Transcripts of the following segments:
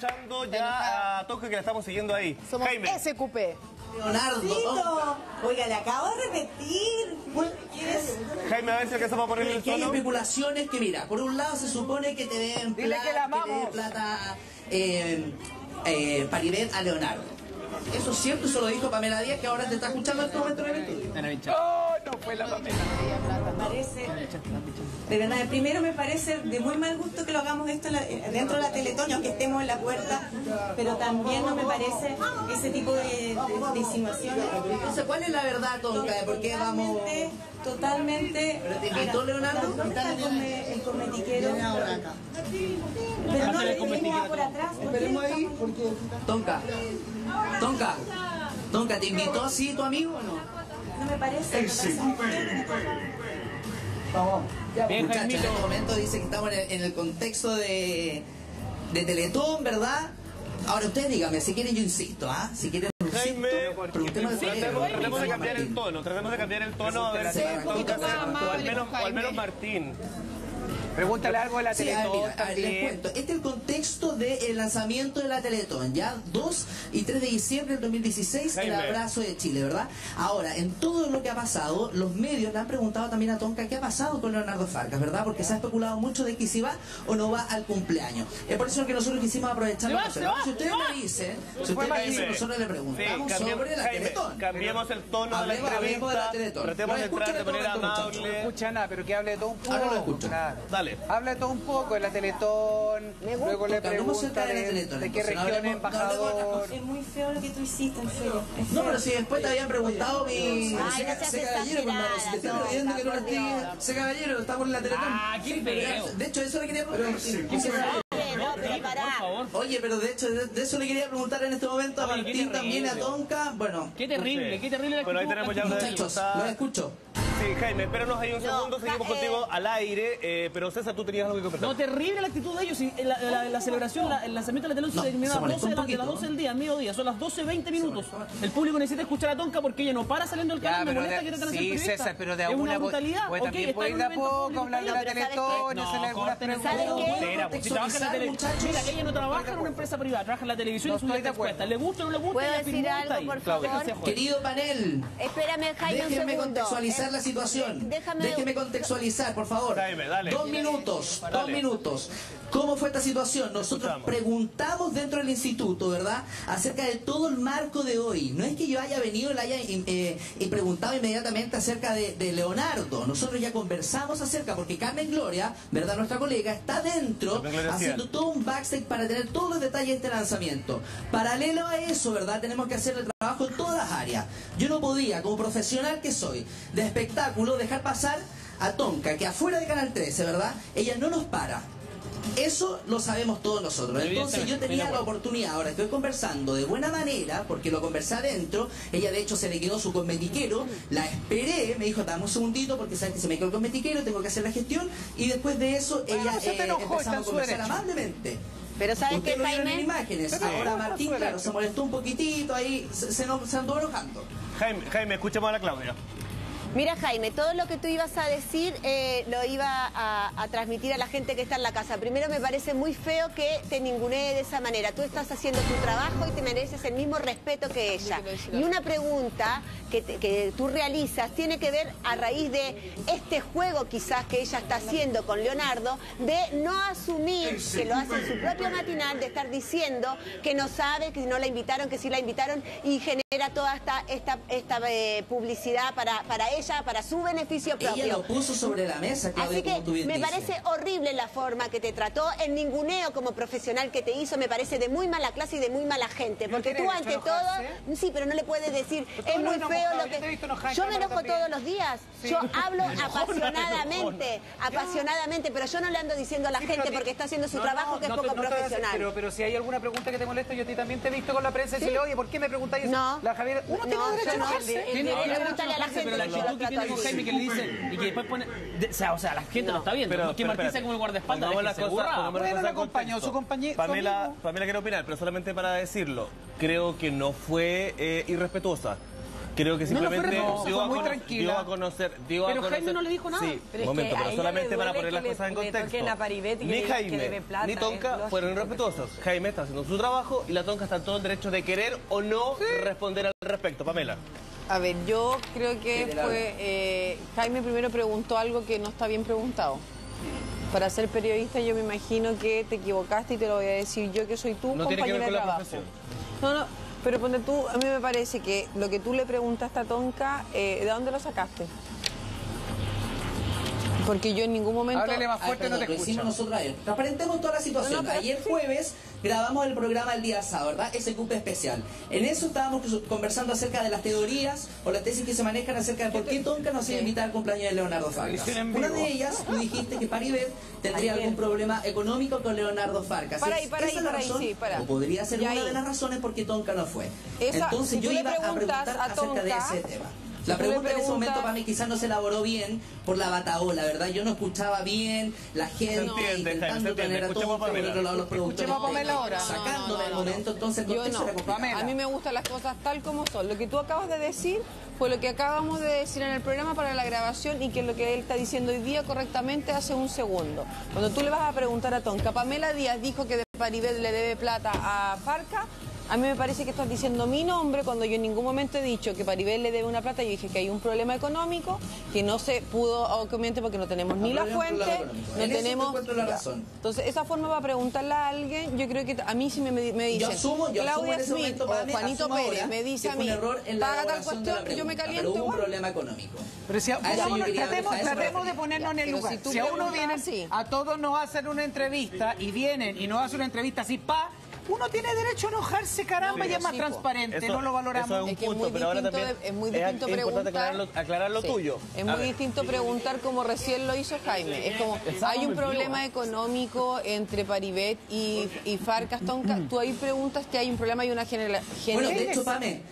escuchando ya a Tonka, que la estamos siguiendo ahí. Somos Jaime. SQP. Leonardo, oiga, le acabo de repetir. ¿Quieres? Jaime, a ver si alcanzamos a ponerle el Que hay tono. especulaciones que, mira, por un lado se supone que te den Dile que la amamos. plata Paribet a Leonardo. Eso es cierto, eso lo dijo Pamela Díaz, que ahora te está escuchando en este momento en el estudio. ¡Oh, no fue la Pamela! Parece, de verdad, primero me parece de muy mal gusto que lo hagamos esto dentro de la Teletón, aunque estemos en la puerta, pero también no me parece ese tipo de insinuaciones. Entonces, ¿cuál es la verdad, Tonka? ¿De por qué vamos...? Totalmente. ¿Pero te invitó Leonardo? ¿Dónde está el cosmetiquero? Pero no le dijimos por atrás. Esperemos ahí porque... Tonka, ¿te invitó así tu amigo o no? No me parece. Vamos. Muchachos, en este momento dice que estamos en el contexto de Teletón, ¿verdad? Ahora ustedes díganme, si quieren yo insisto, ¿ah? Si quieren Jaime, preguntemos tratemos de cambiar el tono, a ver si Tonka o al menos Martín. Pregúntale algo de la Sí, Teletón mira, les también. cuento. Este es el contexto del lanzamiento de la Teletón, ya 2 y 3 de diciembre del 2016, el Jaime. abrazo de Chile, ¿verdad? Ahora, en todo lo que ha pasado, los medios le han preguntado también a Tonka qué ha pasado con Leonardo Farcas, ¿verdad? Porque se ha especulado mucho de que si va o no va al cumpleaños. Es por eso que nosotros quisimos aprovechar la ocasión. Si ustedes me dicen, nosotros le preguntamos sobre la Teletón. Cambiemos el tono de la Hablemos de la entrevista, Teletón. tratemos de entrar de manera No amable. escucha nada, pero que hable de todo un poco. Ahora lo escucho. Nada. Dale. Habla de todo un poco de la Teletón. Luego le Hablemos pregunta de la Teletón, de qué entonces, no región hablemos- no hablemos de otras embajador. cosas. Es muy feo lo que tú hiciste, en serio. Es No, feo. pero si después te habían preguntado mi... Ay, no seas caballero, hermano, si te estoy exagerada, pidiendo que no lo Tonka, esté... por Dios. Ese caballero, estamos en la Teletón. Ah, qué feo. De hecho, eso le quería preguntar. No, pero pará. Oye, pero de hecho, de eso le quería preguntar en este momento a Oye, qué Martín, también a terrible. Tonka. Bueno, Qué terrible la Bueno, ahí tenemos ya una muchachos, los escucho. Sí, Jaime, espéranos ahí un segundo, seguimos contigo al aire. Pero César, tú tenías algo que comentar. No, terrible la actitud de ellos. Y la celebración, el lanzamiento de la televisión No, se terminó se a las molestó 12 un de las poquito, 12 del día, mediodía. Son las 12:20 minutos. El público necesita escuchar a Tonka porque ella no para saliendo del canal. Me molesta que traten de hacer sí, periodista. César, pero de es alguna una brutalidad. pues Ok, también está puede en ir de a un evento poco, público, hablar de la pero ¿sabes Teletón, qué? hacerle algunas preguntas. ¿Sabes qué? Espera, pues, si trabaja en la televisión. Mira, ella no trabaja en una empresa privada, trabaja en la televisión No y su estoy de vida acuerdo. cuesta. Le gusta o no le gusta, ¿Puedo ella decir firmó, algo, está ahí. por Claudia, favor? déjense joder. Querido panel, Espérame, Jaime, un déjenme segundo. contextualizar la situación. Déjenme contextualizar, por favor. Jaime, dale. 2 minutos, Dale. 2 minutos. ¿Cómo fue esta situación? Nosotros Escuchamos. preguntamos dentro del instituto, ¿verdad? Acerca de todo el marco de hoy. No es que yo haya venido y le haya preguntado inmediatamente acerca de Leonardo. Nosotros ya conversamos acerca, porque Carmen Gloria, ¿verdad? Nuestra colega, está dentro Carmen Gloria haciendo Ciel. todo un backstage para tener todos los detalles de este lanzamiento. Paralelo a eso, ¿verdad? Tenemos que hacer el trabajo en todas las áreas. Yo no podía, como profesional que soy, de espectáculo, dejar pasar a Tonka, que afuera de Canal 13, ¿verdad? Ella no nos para. Eso lo sabemos todos nosotros. Entonces yo tenía la oportunidad, ahora estoy conversando de buena manera, porque lo conversé adentro, ella de hecho se le quedó su cosmetiquero, la esperé, me dijo, dame un segundito porque sabes que se me quedó el cosmetiquero, tengo que hacer la gestión, y después de eso ella se te enojó, está empezamos en a su conversar derecho. amablemente. Pero ¿sabes Ustedes qué, lo vieron en Jaime? imágenes. Sí. Ahora Martín, claro, se molestó un poquitito ahí, se andó enojando. Jaime, escuchamos a la Claudia. Mira, Jaime, todo lo que tú ibas a decir lo iba a transmitir a la gente que está en la casa. Primero, me parece muy feo que te ningunee de esa manera. Tú estás haciendo tu trabajo y te mereces el mismo respeto que ella. Y una pregunta que tú realizas tiene que ver a raíz de este juego quizás que ella está haciendo con Leonardo, de no asumir, que lo hace en su propio matinal, de estar diciendo que no sabe, que no la invitaron, que sí la invitaron, y genera toda esta publicidad para ella, para su beneficio propio. Ella lo puso sobre la mesa, Claudia, Así que como tú bien me dices. parece horrible la forma que te trató, el ninguneo como profesional que te hizo, me parece de muy mala clase y de muy mala gente. ¿No Porque tiene tú derecho ante a todo, enojarse? sí, pero no le puedes decir, Pero es todos muy nos feo enojamos, lo yo te he visto que... enojar, Yo me Cámara enojo también. todos los días, Sí. yo hablo apasionadamente, pero yo no le ando diciendo a la Sí, gente pero porque está haciendo su no, trabajo, no, que es no poco te voy a hacer, profesional. pero si hay alguna pregunta que te molesta, yo a ti también te he visto con la prensa y decirle, oye, ¿por qué me preguntáis eso? No. La Javiera, uno tiene No, derecho a yo no. enojarse. Pregúntale a la gente Pero la que yo actitud lo que trato tiene con así. Jaime, que le dicen y que después pone... O sea, la gente lo está viendo. Pero, que Martín espérate. sea como el guardaespaldas, Pongamos déjense las cosas- burrar. pongamos las Bueno, cosas lo en acompañó, contexto. su compañero, Pamela quiere opinar, pero solamente para decirlo. Creo que no fue irrespetuosa. Creo que simplemente fue muy tranquila. dio a conocer. Pero Jaime no le dijo nada. Sí, Pero un momento, pero solamente para poner las cosas en contexto. Ni Jaime ni Tonka fueron irrespetuosos. Jaime está haciendo su trabajo y la Tonka está en todo el derecho de querer o no responder al respecto. Pamela. A ver, yo creo que fue... Jaime primero preguntó algo que no está bien preguntado. Para ser periodista yo me imagino que te equivocaste y te lo voy a decir yo que soy tu compañera de trabajo. No, pero ponte tú, a mí me parece que lo que tú le preguntaste a Tonka, ¿de dónde lo sacaste? Porque yo en ningún momento... Háblale más fuerte, no te lo escucho. hicimos nosotros ayer. Transparentemos toda la situación. Ayer jueves grabamos el programa el día sábado, ¿verdad? Ese cupo especial. En eso estábamos conversando acerca de las teorías o las tesis que se manejan acerca de por qué Tonka no se iba a invitar al cumpleaños de Leonardo Farcas. Una de ellas, tú dijiste que Paribet tendría algún problema económico con Leonardo Farcas. Para ahí, o podría ser una de las razones por qué Tonka no fue. Entonces yo iba a preguntar acerca de ese tema. La pregunta en ese momento para mí quizás no se elaboró bien por la bataola, ¿verdad? Yo no escuchaba bien, la gente intentando tener a todos, por otro lado los productores sacándome el momento, entonces el contexto era complicado. A mí me gustan las cosas tal como son. Lo que tú acabas de decir fue lo que acabamos de decir en el programa para la grabación y que es lo que él está diciendo hoy día correctamente hace un segundo. Cuando tú le vas a preguntar a Tonka, Pamela Díaz dijo que de Paribet le debe plata a Farcas. A mí me parece que estás diciendo mi nombre cuando yo en ningún momento he dicho que Paribet le debe una plata. Yo dije que hay un problema económico, que no se pudo, obviamente, porque no tenemos ni la fuente, no tenemos... la razón. Entonces, esa forma para preguntarle a alguien, yo creo que a mí sí me dicen, yo asumo Claudia en ese Smith momento, o Juanito Pérez me dice a mí, paga tal cuestión que yo me caliento pero hubo un igual. problema económico. Pero si tratemos de ponernos en el lugar. Si a uno viene, a todos nos hacen una entrevista y vienen y nos hacen una entrevista así, uno tiene derecho a enojarse, caramba, y es más transparente, no lo valoramos. Eso es un punto, pero ahora también es muy distinto preguntar. aclarar lo tuyo. Es muy distinto preguntar como recién lo hizo Jaime. Es como, hay un problema económico entre Paribet y Farcas, Tonka. Tú ahí preguntas que hay un problema y una generación. Bueno, de hecho, Pame,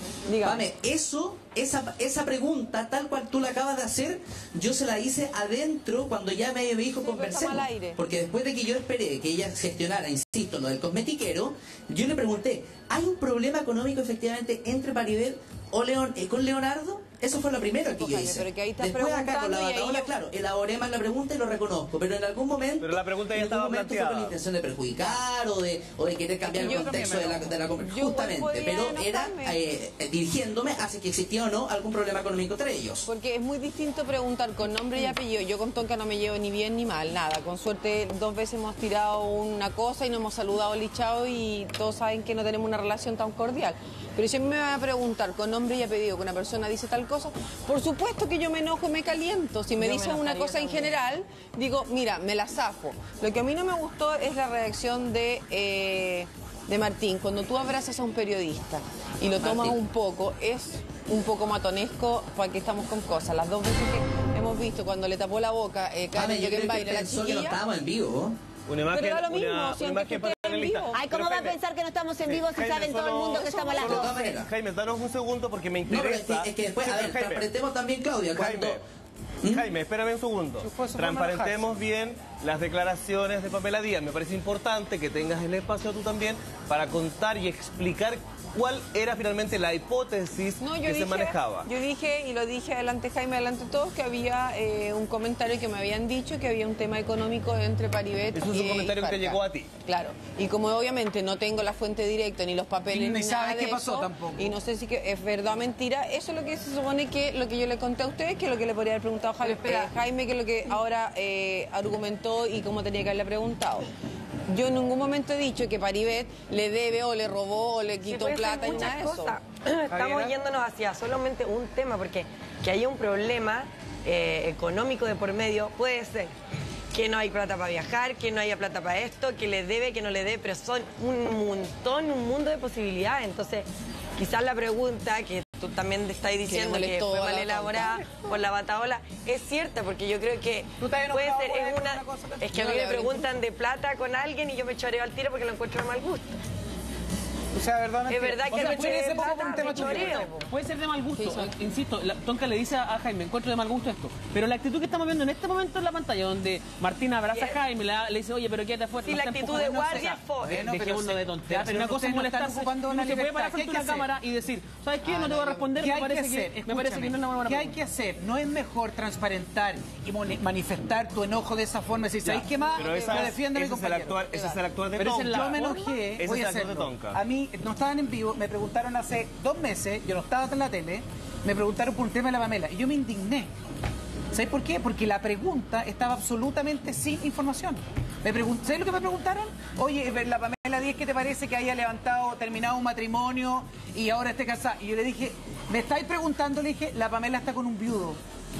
esa pregunta, tal cual tú la acabas de hacer, yo se la hice adentro cuando ya me dijo conversemos. Porque después de que yo esperé que ella gestionara, insisto, lo del cosmetiquero, yo le pregunté, ¿hay un problema económico efectivamente entre Paribet con Leonardo? Eso fue lo primero que yo hice. Pero que ahí estás después acá con la preguntando bataola, claro, elaboré más la pregunta y lo reconozco, pero en algún momento... Pero la pregunta ya estaba planteada. Fue con la intención de perjudicar o de querer cambiar el contexto de la conversación. Justamente, pero era dirigiéndome hacia que existía o no algún problema económico entre ellos. Porque es muy distinto preguntar con nombre y apellido. Yo con Tonka no me llevo ni bien ni mal, nada. Con suerte 2 veces hemos tirado una cosa y nos hemos saludado lichado y todos saben que no tenemos una relación tan cordial. Pero si a mí me van a preguntar con nombre y apellido que una persona dice tal cosa, por supuesto que yo me enojo y me caliento. Si me dicen una cosa en general, digo, mira, me la zafo. Lo que a mí no me gustó es la reacción de Martín. Cuando tú abrazas a un periodista y lo tomas un poco, es un poco matonesco para que estamos con cosas. Las 2 veces que hemos visto cuando le tapó la boca Karen Jockenbaire, la chiquilla... que no estábamos en vivo. Una imagen, pero da lo mismo, una imagen para el lista. Ay, ¿cómo va a pensar que no estamos en vivo si saben todo el mundo que estamos a las 12? Jaime, danos un segundo porque me interesa. No, es que después, a ver, transparentemos también, Claudia, Jaime, espérame un segundo. Transparentemos bien las declaraciones de Pamela Díaz. Me parece importante que tengas el espacio tú también para contar y explicar cuál era finalmente la hipótesis que se manejaba. Yo dije, y lo dije adelante Jaime, adelante todos, que había un comentario que me habían dicho que había un tema económico entre Paribet y Eso es un comentario que te llegó a ti. Claro, y como obviamente no tengo la fuente directa, ni los papeles, ni nada sabes de qué pasó eso, tampoco. Y no sé si es verdad o mentira, eso es lo que se supone que lo que yo le conté a ustedes, que es lo que le podría haber preguntado a Jaime, que es lo que ahora argumentó y cómo tenía que haberle preguntado. Yo en ningún momento he dicho que Paribet le debe o le robó o le quitó plata y nada de eso. Estamos yéndonos hacia solamente un tema, porque que haya un problema económico de por medio puede ser que no hay plata para viajar, que no haya plata para esto, que le debe, que no le debe, pero son un mundo de posibilidades. Entonces, quizás la pregunta que tú también estás diciendo que fue mal elaborada por la bataola, es cierta, porque yo creo que puede ser, es que a mí me preguntan de plata con alguien y yo me choreo al tiro porque lo encuentro de mal gusto. O sea, verdad, es verdad que puede ser por un tema puede ser de mal gusto. Insisto, Tonka le dice a Jaime, encuentro de mal gusto esto. Pero la actitud que estamos viendo en este momento en la pantalla, donde Martín abraza a Jaime, le dice, oye, pero quédate fuerte. Sí, la actitud de guardia fue. Dejémonos de tonterías. Una cosa es molestarse. Uno se puede parar frente a una cámara y decir, ¿sabes qué? No te voy a responder. Me parece que no es una buena ¿Qué hay que hacer? ¿No es mejor transparentar y manifestar tu enojo de esa forma? Si ¿sabéis qué más? Pero ese es el actuar de Tonka. Yo me enojé, voy a hacerlo. A mí no estaban en vivo, me preguntaron hace 2 meses, yo no estaba en la tele, me preguntaron por un tema de la Pamela y yo me indigné. ¿Sabes por qué? Porque la pregunta estaba absolutamente sin información. ¿Sabes lo que me preguntaron? Oye, la Pamela Díez, ¿qué te parece que haya terminado un matrimonio y ahora esté casada? Y yo le dije, ¿me estáis preguntando? Le dije, la Pamela está con un viudo.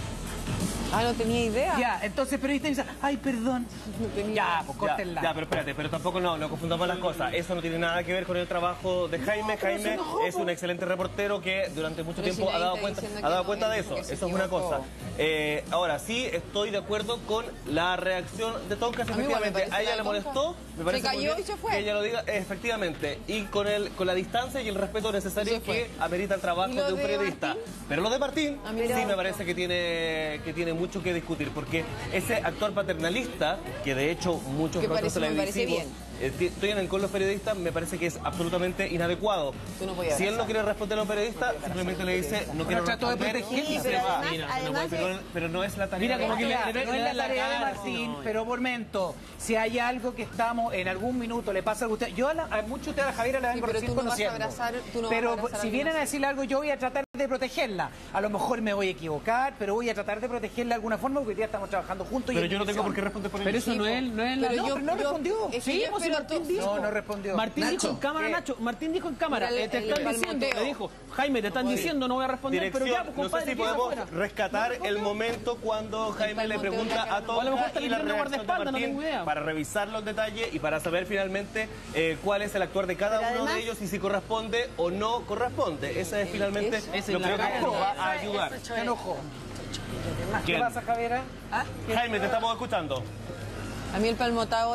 Ah, no tenía idea. Ya, entonces el periodista dice, ay, perdón. Ya, pues córtenla. Ya, pero espérate, pero tampoco no confundamos las cosas. Eso no tiene nada que ver con el trabajo de Jaime. Jaime es un excelente reportero que durante mucho tiempo ha dado cuenta de eso. Eso es una cosa. Ahora, sí estoy de acuerdo con la reacción de Tonka. Efectivamente, a ella le molestó. Me parece se cayó y se fue. Que ella lo diga, efectivamente. Y con la distancia y el respeto necesario que amerita el trabajo de un periodista. Martín? Pero lo de Martín, sí me parece que tiene mucho que discutir, porque ese actuar paternalista, que de hecho muchos rostros televisivos tienen con los periodistas, me parece que es absolutamente inadecuado. Si él no quiere responder a un periodista, simplemente le dice, no quiero responder y se va. Pero no es la tarea. Mira, como que no es la tarea de Martín, pero por momento, si hay algo que estamos, en algún minuto le pasa a usted, yo a muchos de ustedes, a Javiera, la vengo recién conociendo. Pero si vienen a decirle algo, yo voy a tratar de protegerla. A lo mejor me voy a equivocar, pero voy a tratar de protegerla de alguna forma, porque hoy día estamos trabajando juntos. Pero yo no tengo por qué responder por él. Pero eso no es no respondió. Sí, Martín dijo. No respondió. Martín dijo en cámara, Nacho. Martín dijo en cámara. Te están diciendo, le dijo, Jaime, te están diciendo, no voy a responder, pero ya, pues, compadre, no sé si podemos rescatar el momento cuando Jaime le pregunta a Tonka y la reacción de Martín para revisarlo en detalle y para saber finalmente cuál es el actuar de cada uno de ellos y si corresponde o no corresponde. Esa es finalmente lo que nos va a ayudar. Se enojó. ¿Qué pasa, Javiera? Jaime, te estamos escuchando. A mí el palmoteo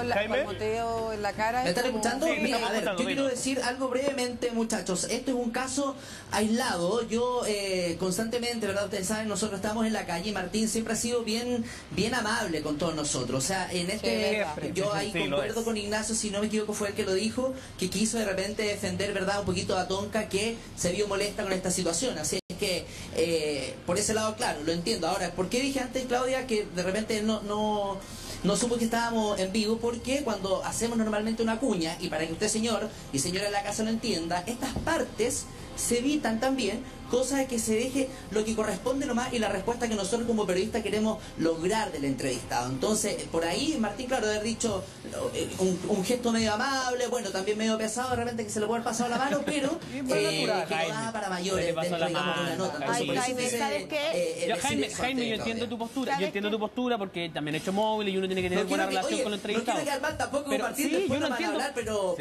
en la cara... ¿Me están escuchando? Sí, mira, a ver, yo quiero decir algo brevemente, muchachos. Esto es un caso aislado. Yo constantemente, ¿verdad? Ustedes saben, nosotros estamos en la calle y Martín siempre ha sido bien amable con todos nosotros. O sea, en yo ahí concuerdo con Ignacio, si no me equivoco fue el que lo dijo, que quiso de repente defender, ¿verdad? Un poquito a Tonka, que se vio molesta con esta situación. Así es que, por ese lado, claro, lo entiendo. Ahora, ¿por qué dije antes, Claudia, que de repente no supo que estábamos en vivo? Porque cuando hacemos normalmente una cuña, y para que usted, señor y señora de la casa, lo entienda, estas partes se evitan también, cosa de que se deje lo que corresponde nomás y la respuesta que nosotros como periodistas queremos lograr del entrevistado. Entonces, por ahí, Martín, claro, de haber dicho un gesto medio amable, bueno, también medio pesado, de repente que se le puede haber pasado la mano, pero que no daba para mayores dentro, digamos, de la nota. Entonces, ¿sabes qué? Jaime, yo entiendo tu postura. Yo entiendo tu postura porque también he hecho móvil y uno tiene que tener buena relación con el entrevistado. No quiero quedar mal tampoco con Martín, sí, después yo no van a hablar, pero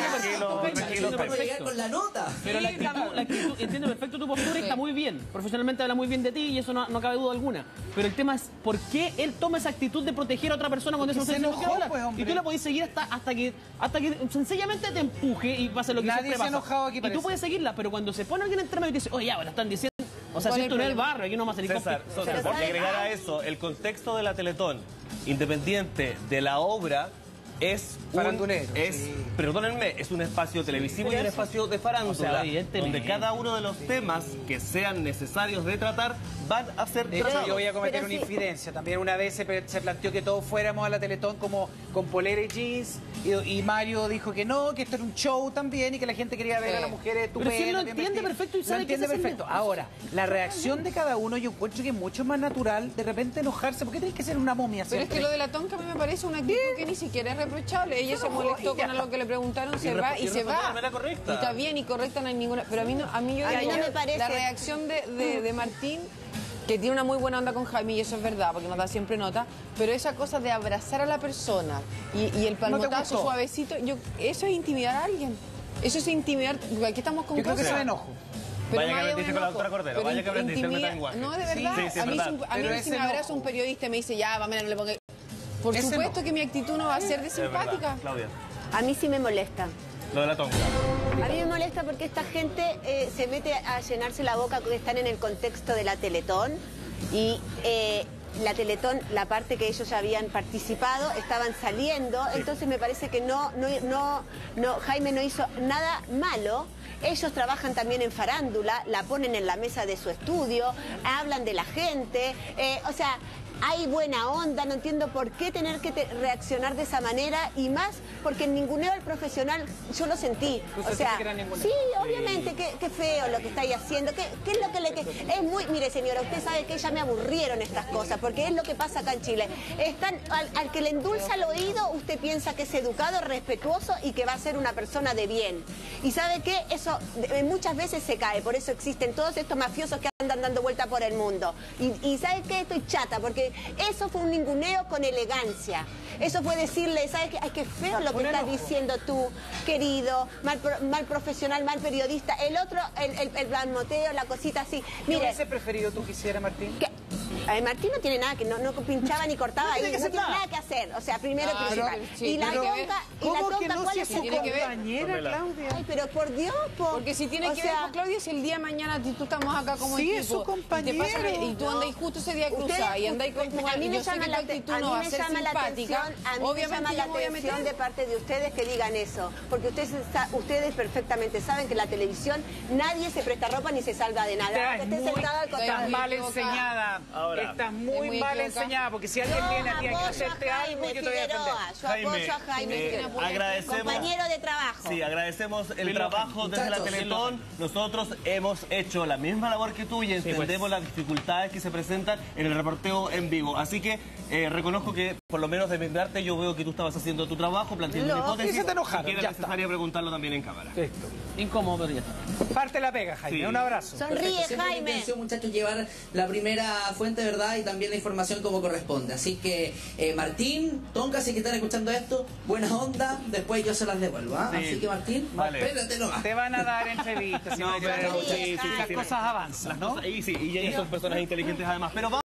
llegar con la nota. Pero la actitud, entiendo perfecto tu postura y está muy bien. Profesionalmente habla muy bien de ti y eso no cabe duda alguna. Pero el tema es por qué él toma esa actitud de proteger a otra persona cuando eso no se quiere hablar. Y tú la podés seguir hasta que sencillamente te empuje y pase lo que siempre pasa. Y tú puedes seguirla, pero cuando se pone alguien entre medio y te dice, oye, ya, bueno, están diciendo... O sea, si esto no es el barrio, aquí no vamos a salir César, porque agregar a eso el contexto de la Teletón, independiente de la obra, es perdónenme, es un espacio televisivo y un espacio de farándula, donde cada uno de los temas que sean necesarios de tratar van a ser tratados. Yo voy a cometer una infidencia. También una vez se planteó que todos fuéramos a la Teletón como con polera y jeans, y Mario dijo que no, que esto era un show también y que la gente quería ver a las mujeres estupendas. Pero si él lo entiende perfecto y sabe que perfecto. Ahora, la reacción de cada uno yo encuentro que es mucho más natural de repente enojarse. ¿Por qué tienes que ser una momia siempre? Pero es que lo de la Tonka a mí me parece una actitud que ni siquiera es reprochable. Ella se molestó con algo que le preguntaron, se va y se va. Y está bien y correcta, no hay ninguna... Pero a mí no me parece. La reacción de Martín, que tiene una muy buena onda con Jaime, y eso es verdad, porque nos da siempre nota, pero esa cosa de abrazar a la persona y el palmotazo suavecito, eso es intimidar a alguien. Eso es intimidar, porque aquí estamos con cosas. Yo creo que eso es enojo. Pero vaya que aprendiste con la doctora Cordero, vaya que aprendiste el metalenguaje. No, de verdad, a mí si me abraza un periodista y me dice, ya, Pamela, no le ponga... Por supuesto que mi actitud no va a ser de simpática. Claudia. A mí sí me molesta. Lo de la Tonka. A mí me molesta porque esta gente se mete a llenarse la boca porque están en el contexto de la Teletón y la Teletón, la parte que ellos ya habían participado, estaban saliendo, entonces me parece que Jaime no hizo nada malo. Ellos trabajan también en farándula, la ponen en la mesa de su estudio, hablan de la gente, o sea, hay buena onda, no entiendo por qué tener que reaccionar de esa manera y más porque el ninguneo al profesional yo lo sentí. O sea, sí, obviamente, qué feo lo que estáis haciendo, qué es lo que es muy... Mire, señora, usted sabe que ya me aburrieron estas cosas, porque es lo que pasa acá en Chile. Están, al que le endulza el oído, usted piensa que es educado, respetuoso y que va a ser una persona de bien. Y ¿sabe qué? Eso muchas veces se cae, por eso existen todos estos mafiosos que andan dando vuelta por el mundo. Y ¿sabe qué? Estoy chata, porque eso fue un ninguneo con elegancia. Eso fue decirle, ¿sabes qué? Ay, qué feo lo que estás diciendo tú, querido, mal profesional, mal periodista. El otro, el blanmoteo, la cosita así. Mire, ¿qué hubiese preferido tú que hiciera Martín? Martín no tiene nada, que no pinchaba ni cortaba ahí, no tiene nada que hacer. O sea, primero principal. Sí, y la tonka, ¿cuál es su compañera, Claudia? Ay, pero por Dios, porque si tiene que ver con Claudia, si el día de mañana tú estamos acá como equipo, es su compañero. Y tú andáis justo ese día cruzada y andáis con a mí me llama la atención, de parte de ustedes que digan eso, porque ustedes perfectamente saben que en la televisión nadie se presta ropa ni se salva de nada. Estás mal enseñada. Ahora, estás muy mal enseñada, porque si alguien viene a ti a hacerte algo, yo te voy a defender. Yo apoyo a Jaime, agradecemos, compañero de trabajo. Sí, agradecemos el trabajo desde la Teletón. Nosotros hemos hecho la misma labor que tú y entendemos las dificultades que se presentan en el reporteo en vivo. Así que reconozco que, por lo menos de mi parte, yo veo que tú estabas haciendo tu trabajo, planteando una hipótesis. Y se te enojaron, y era necesario preguntarlo también en cámara. Perfecto. Incómodo, pero ya está. Parte la pega, Jaime. Sí. Un abrazo. Sonríe, Jaime. Mi intención, muchachos, llevar la primera fuente, ¿verdad? Y también la información como corresponde. Así que, Martín, Tonka, si que están escuchando esto, buena onda, después yo se las devuelvo, ¿ah? Sí. Así que, Martín, espérate nomás. Te van a dar entrevistas. No, pero las cosas avanzan, ¿no? Y ellos son personas inteligentes además. Pero